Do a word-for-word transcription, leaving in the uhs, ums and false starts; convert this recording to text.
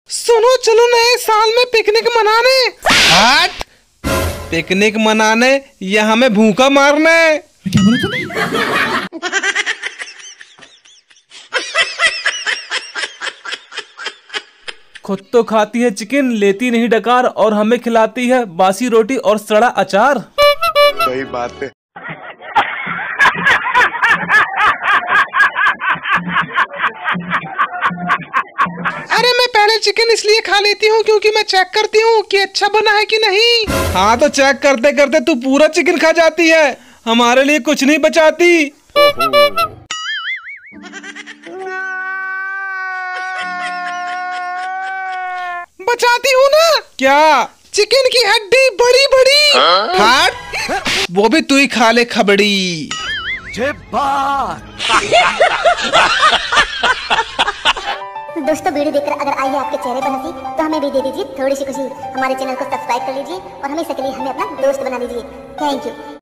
सुनो, चलो नए साल में पिकनिक मनाने। हट, पिकनिक मनाने या हमें भूखा मारने? क्या बोला तूने? खुद तो खाती है चिकन, लेती नहीं डकार, और हमें खिलाती है बासी रोटी और सड़ा अचार। सही बात है। अरे मैं पहले चिकन इसलिए खा लेती हूँ क्योंकि मैं चेक करती हूँ कि अच्छा बना है कि नहीं। हाँ तो चेक करते करते तू पूरा चिकन खा जाती है, हमारे लिए कुछ नहीं बचाती। बचाती हूँ ना। क्या? चिकन की हड्डी बड़ी बड़ी। हट, वो भी तू ही खा ले खबड़ी। दोस्तों, वीडियो देखकर अगर आई है आपके चेहरे पर हंसी तो हमें भी दे दीजिए थोड़ी सी खुशी। हमारे चैनल को सब्सक्राइब कर लीजिए और हमेशा के लिए हमें अपना दोस्त बना लीजिए। Thank you.